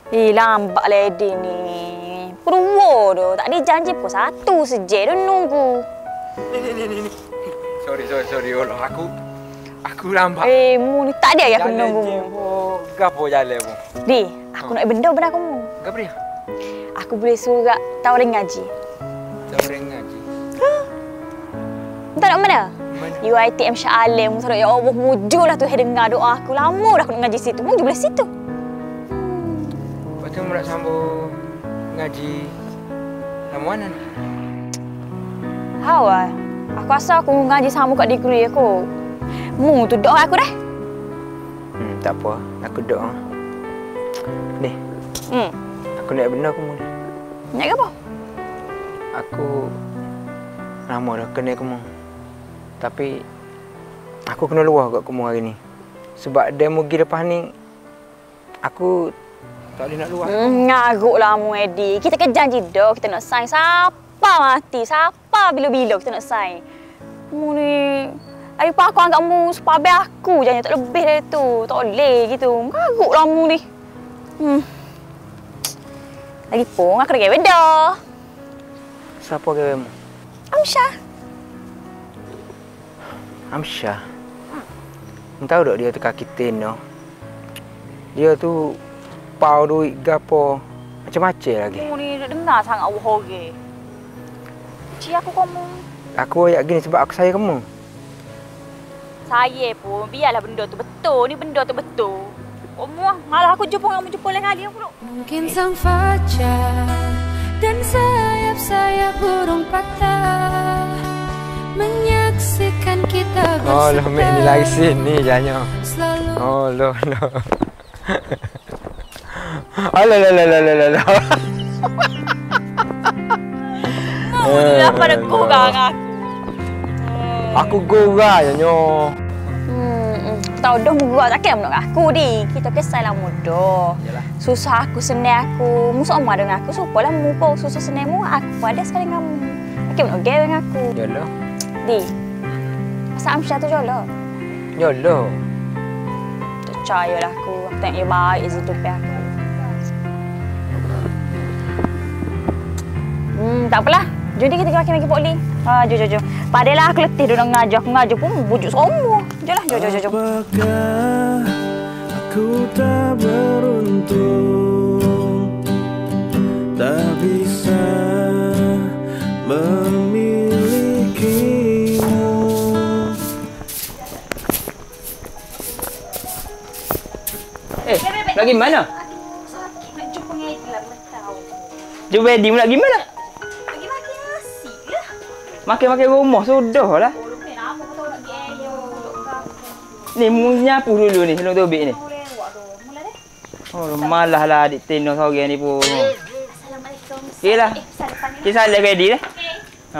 Lambat lady ni. Purwo tu. Tak ada janji pun. Satu saja dia nunggu. Ni. Sorry. Allah, aku lambat. Mu ni tak ada yang aku nunggu. Jalan je pun. Gapo jalan pun. Di, aku nak benda aku mu. Gapo dia? Aku boleh suruh tawarin ngaji. Tawarin ngaji? Tak nak mana? UiTM Shah Alim. Ya Allah, mujurlah tu dengar doa aku. Lama dah aku nak ngaji situ. Mujur belah situ. Lepas tu nak sambung ngaji lamuan ni. Hawa. Aku rasa aku ngaji sama kat degree aku. Mu tu doa aku dah. Tak apa. Aku doa. Ni. Aku nak benda aku mula. Nak ke apa? Aku lama dah kena kamu. Tapi aku kena luar kat kamu hari ni. Sebab demo pergi lepas ni aku tak boleh nak luar. Ngaruklah mu Eddie. Kita kan janji dah kita nak sign siapa mati, siapa bila-bila kita nak sign. Mu ni ayo pak aku anggap mu sepabe aku janji tak lebih dari tu. Tak boleh gitu. Ngaruklah mu ni. Lagipun aku dah gawe dah. Siapa gawe mu? Amsyah. Tahu tak dia tu kaki teno. Dia tu pau duit gapo macam-macam lagi. Mu ni dah dengar sangat hore. Cik aku kamu. Aku ayat gini sebab aku sayang kamu. Saya pun biarlah benda tu betul. Ni benda tu betul. Kamu malah aku jumpa lain kali aku pula. Mungkin sang fajar dan sayap-sayap burung patah menyaksikan kita bersama. Oh, lo mek ni lagi sini janya. Oh, lo. Alah. Apa dah korang aku? Aku gurau janya. Tahu dah gurau takkan menurut aku di. Kita kesal lah mudah. Susah aku senang aku. Mu sama dengan aku. Supalah mu pun susah senang mu. Aku pun ada sekali dengan mu. Takkan menurut gawe dengan aku. Jolo. Di. Asal Amsyah tu jolo. Jolo. Percayalah aku. Aku tengok dia baik hidup aku. Tak apalah. Jadi kita makin lagi poli. Jom. Padahal aku letih duduk ngaji. Aku ngaji pun bujuk semua. Jomlah, jom. Apakah aku tak beruntung, tak bisa memilikimu. Lagi mana? Nak jumpa dengan Eddie lah, aku tahu. Jumpa Eddie nak pergi mana? Pergi makan nasi lah. Makan rumah sudah lah. Lupa nama aku tahu nak pergi ayo. Ni mu nyapu dulu ni sebelum tobek ni. Lewat tu. Mula deh. Oh, malah lah adik Tino seorang ni pun. Assalamualaikum. Okeylah. Salam. Kita salam ke Eddie dah. Okey.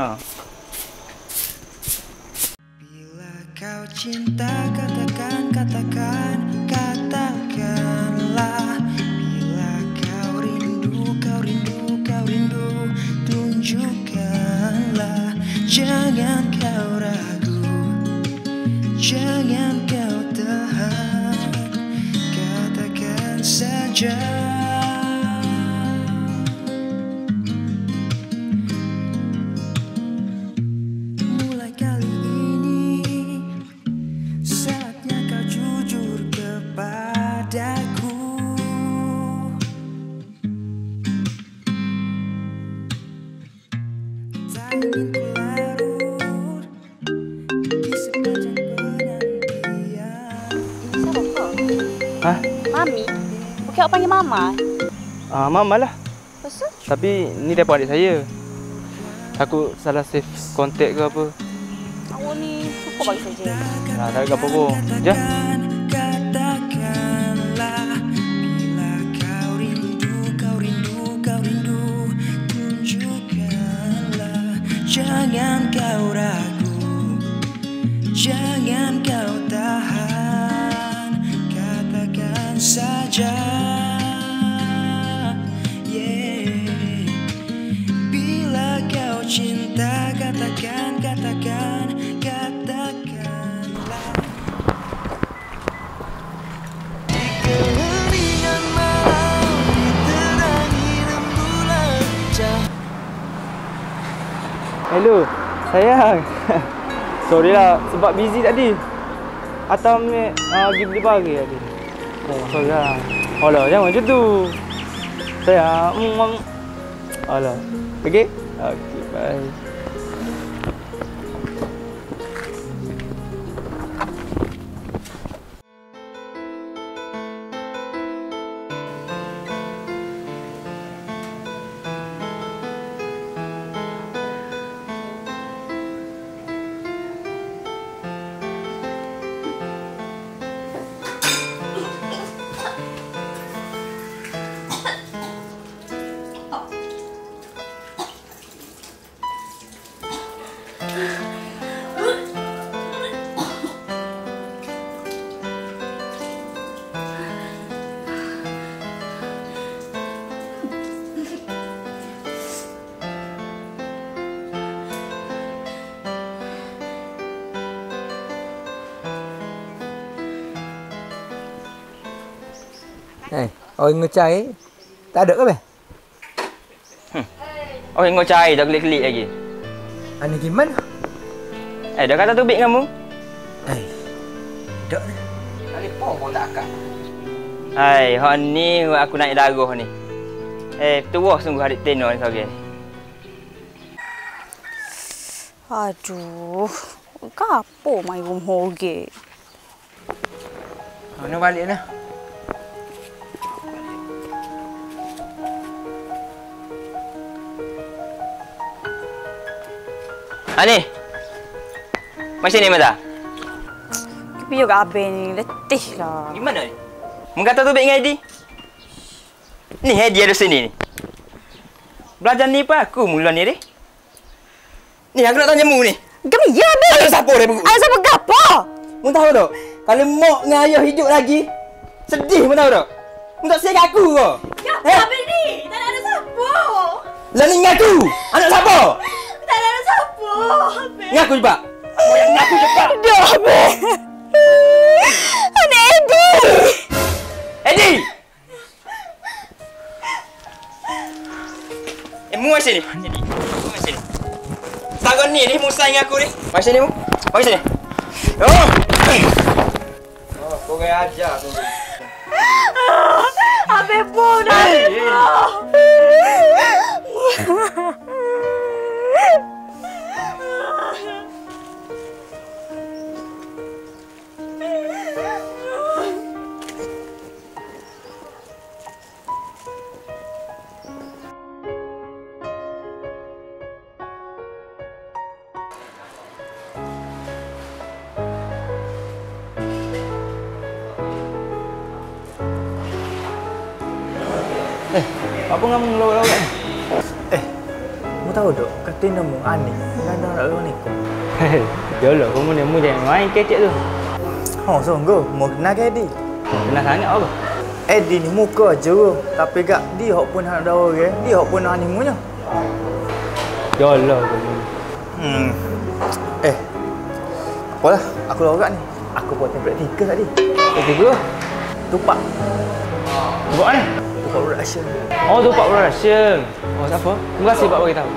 Bila kau cinta katakanlah. Bila kau rindu tunjukkanlah. Jangan kau ragu, jangan kau tahan, katakan saja. Mulai kali ini saatnya kau jujur kepadaku. Tak ingin ku larut di sepanjang penantian. Siapa kau? Hah? Mami. Okey, awak panggil Mama. Mama lah. Pasal? Tapi ni daripada adik saya. Aku salah save kontak ke apa. Awak ni suka bagi saja. Tak ada apa pun. Jom. Katakanlah, bila kau rindu tunjukkanlah. Jangan kau ragu, jangan kau tahan, katakan saja. Bila kau cinta katakanlah. Hello, sayang. Sorry lah, sebab busy tadi. Atau pergi beli pagi tadi. Oh, sorry lah. Alah, jangan macam tu. Sayang. Alah. Okay? Okay, bye. Orang ngecai tak ada ke beh? Orang ngocai dah kelik-kelik lagi. Ani gimana? Dah kata tubik kamu. Tak ni. Telefon pun tak akak. Hai, hak ni aku naik darah ni. Tua sungguh hari tenor ni seorang. Aduh, gapo mai rumah hoge. Mana balik dah? Ani. Macam ni mata? Tapi juga abe ni letih lah. Gimana ni? Mengata tubik dengan Edi? Ni Edi ada sini ni. Belajar ni apa aku mula ni deh. Ni aku nak tanya mu ni. Kami ya be. Ada siapa dia begitu? Ada siapa gapo? Mu tahu tak? Kalau mak dengan ayah hidup lagi, sedih mu tahu tak? Mu tak siap aku ke? Ya, abe ni. Tak ada siapa. Lah ni ngaku. Anak siapa? Tak ada siapa. Ngaku cepat. Oh, yang ngaku cepat. Dah abe. Anak Edi. Edi. Mu macam ni. Edi. Mu macam ni. Sekarang ni mu sayang aku ni. Macam ni mu. Macam ni. Oh. Kau kaya ajar tu. Abe pun dah. Apa kamu ngelawak-lawak ni? Mu tahu tak? Katina mu Ani. Nanda nak lawan ikut. Jolo, kamu ni mu jangan main kecek tu. Oh, sungguh. Mu kenal ke Eddie? Kenal sangat apa? Eddie ni muka je. Tapi gak dia hok pun nak ada orang. Dia hok pun nak Ani munya. Jolo kamu. Apalah, aku lorak ni. Aku buat template 3 tadi. Ketiga? Tupak. Buat ni? Tupak production. Oh, tu Pak Production. Oh, siapa? Terima kasih Pak bagi tahu.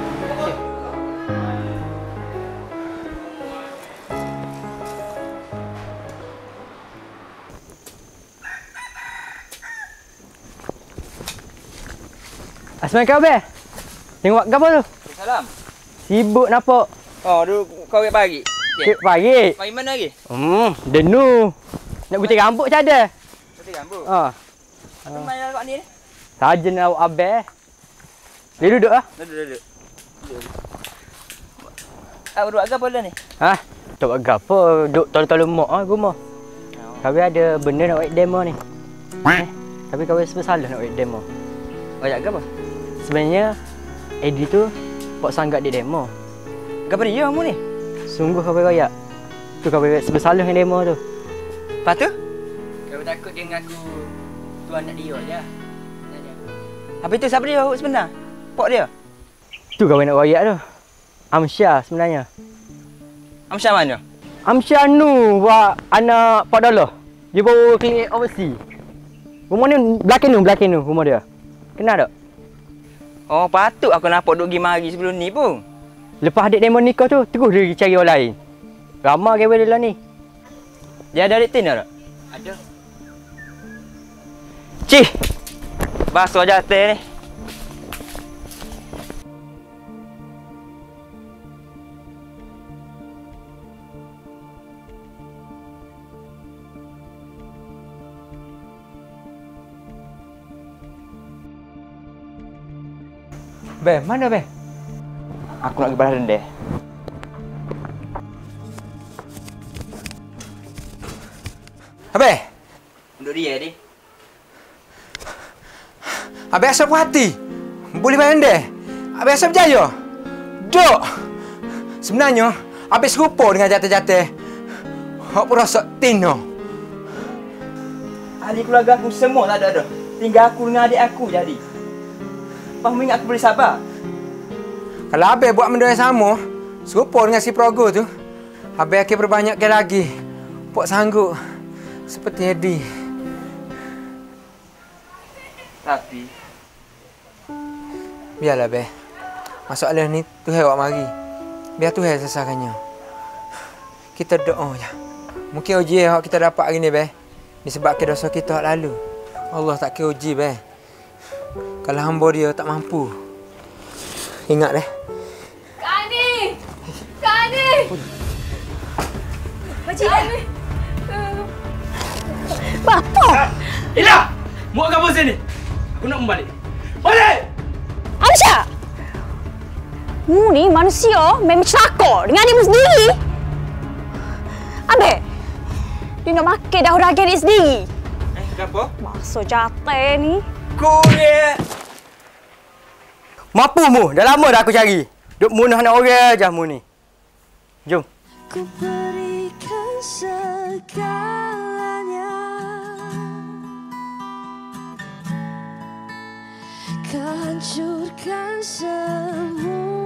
Assalamualaikum, Abang. Tengok apa tu? Salam. Sibuk nampak. Oh, dulu kau ke pagi. Okay. Pagi. Pagi mana lagi? Denu. Nak putih rambut macam ada. Putih rambut. Apa main kat ni? Saja nak Abang. Dia duduk ah. Duduk. Apa duduk agak apa ni? Tak agak apa. Duduk tolong-tolong mak rumah. Kami ada benda nak buat demo ni. Tapi kami salah nak buat demo. Banyak apa? Sebenarnya Eddie tu buat sangat di demo. Apa dia kamu ni? Sungguh kau royak. Tu kau bersalah dengan demo tu. Lepas tu? Kau takut dia mengaku tu anak dia je. Apa itu siapa dia sebenar? Pok dia? Tu kau nak royak tu. Amsyah sebenarnya. Amsyah mana? Amsyah nu buat anak Pak Dolah. Dia bawa klinik overseas. Rumah ni belakang tu rumah dia. Kenal tak? Oh, patut aku nampak duk pergi mari sebelum ni pun. Lepas adik Demon nikah tu, terus dia pergi cari orang lain. Ramai gawe dia lah ni. Dia ada adik Tina tak? Ada. Cih! Basuh jatuh ni. Be, mana Be? Aku nak pergi balas dendam. Abe, Untuk dia ni. Abe asal puas hati. Boleh bayar anda. Abe asal berjaya. Duk. Sebenarnya, Abe serupa dengan jatuh-jatuh. Hak pun rasa Tino. Ahli keluarga aku semua tak ada dah. Tinggal aku dengan adik aku jadi. Faham ingat aku boleh sabar? Kalau Abe buat benda yang sama, serupa dengan si Progo tu, Abe akan perbanyakkan lagi. Pok sanggup seperti Edi. Tapi Biarlah Be. Masalah ni Tuhan awak mari. Biar Tuhan selesaikannya. Kita doa je. Mungkin uji yang kita dapat hari ni Be, disebabkan dosa kita lalu. Allah tak kira uji Be. Kalau hamba dia tak mampu. Ingat deh. Kak Ani! Kak Ani! Pakcik Ani! Bapa! Ila! Muak kamu sini. Aku nak membalik. Balik! Amsha! Mu ni manusia memang celaka dengan dirimu sendiri. Abe, dia nak makan dah daging dia sendiri. Kenapa? Masuk jatuh ni. Ku ni. Mampu mu, dah lama dah aku cari. Duk munah nak orang aja mu ni. Jom. Ku berikan segalanya, kau hancurkan semua.